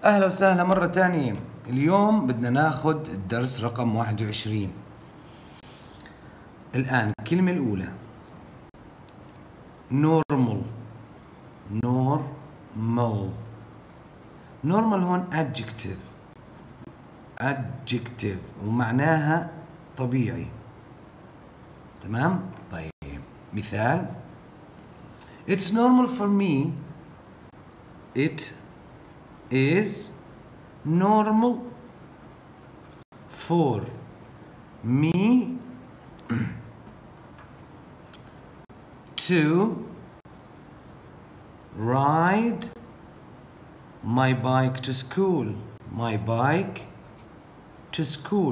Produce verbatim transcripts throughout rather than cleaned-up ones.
أهلا وسهلا مرة تانية. اليوم بدنا ناخد الدرس رقم واحد وعشرين. الآن الكلمة الأولى normal. normal normal هون adjective adjective ومعناها طبيعي. تمام؟ طيب مثال It's normal for me. It is normal for me to ride my bike to school. My bike to school.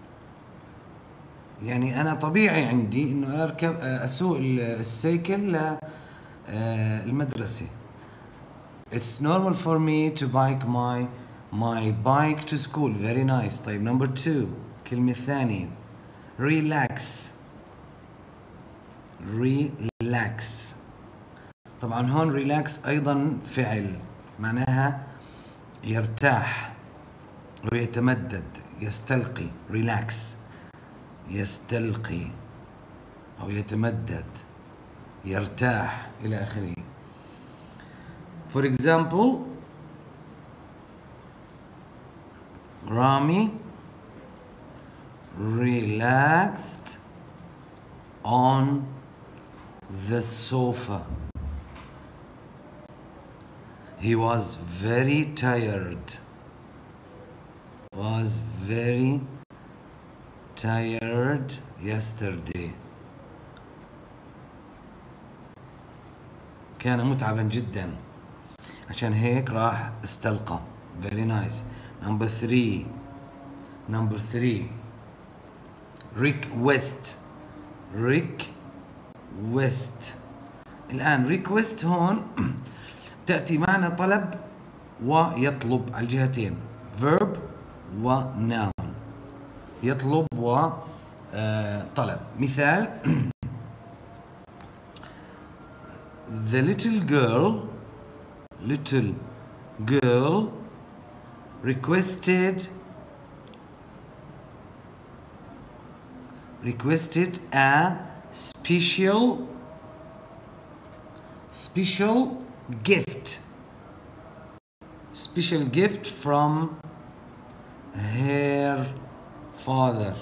يعني أنا طبيعي عندي إنه أركب أسوق السيكل للمدرسة. It's normal for me to bike my my bike to school. Very nice. طيب number two الكلمة الثانية relax. relax طبعا هون relax أيضا فعل معناها يرتاح ويتمدد يستلقي. relax يستلقي أو يتمدد يرتاح إلى آخره. For example, Rami relaxed on the sofa. He was very tired. Was very tired yesterday. كان متعبا جدا عشان هيك راح استلقى. Very nice. Number three. Number three. request. request. الآن request هون تأتي معنى طلب ويطلب على الجهتين. verb و noun. يطلب و طلب. مثال The little girl little girl requested requested a special special gift special gift from her father.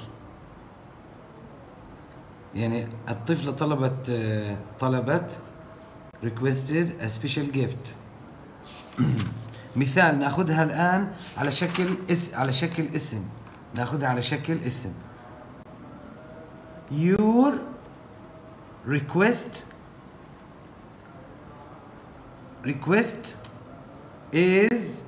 يعني الطفلة طلبت طلبت requested a special gift. مثال ناخذها الآن على شكل اس على شكل اسم. ناخذها على شكل اسم. Your request request is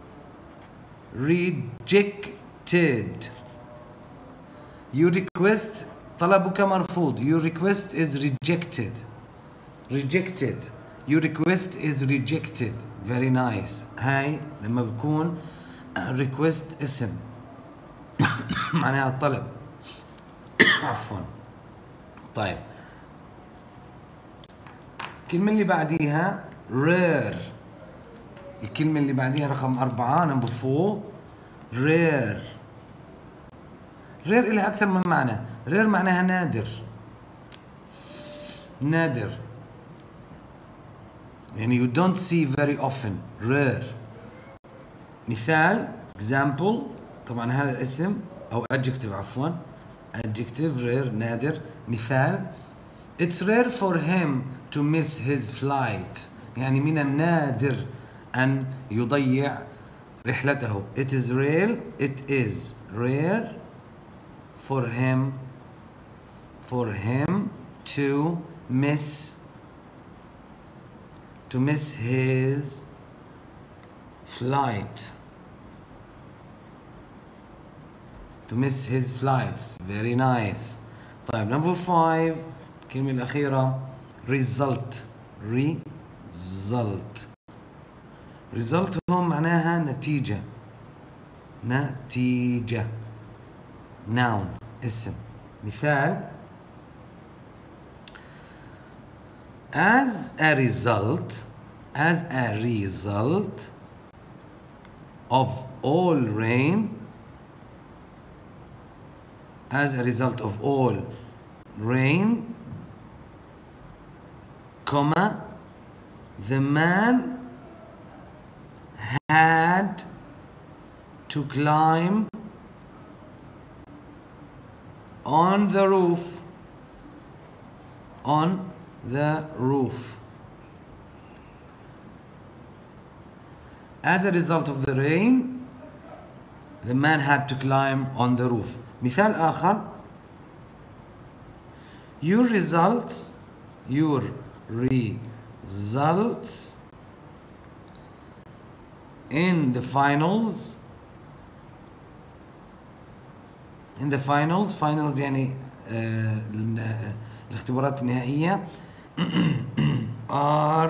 rejected. Your request طلبك مرفوض. Your request is rejected. rejected. Your request is rejected. Very nice. هاي لما بكون request اسم معناها الطلب. عفوا. طيب الكلمة اللي بعديها rare. الكلمة اللي بعديها رقم أربعة number four rare. rare إلها أكثر من معنى. rare معناها نادر. نادر يعني you don't see very often. rare. مثال example طبعا هذا اسم أو adjective عفوا adjective rare نادر. مثال It's rare for him to miss his flight. يعني من النادر أن يضيع رحلته. It is rare it is rare for him for him to miss to miss his flight to miss his flights. Very nice. طيب number five الكلمة الأخيرة result. result result هون معناها نتيجة. نتيجة noun اسم. مثال As a result, as a result of all rain, as a result of all rain, comma, the man had to climb on the roof, on the roof. As a result of the rain, the man had to climb on the roof. مثال آخر: your results your results in the finals in the finals finals يعني آه الاختبارات النهائية are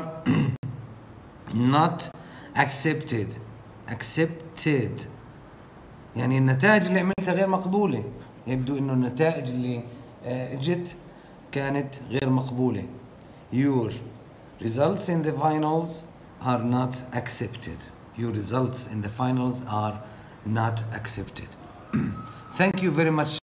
not accepted accepted يعني النتائج اللي عملتها غير مقبولة. يبدو انه النتائج اللي اجت كانت غير مقبولة. your results in the finals are not accepted. your results in the finals are not accepted. Thank you very much.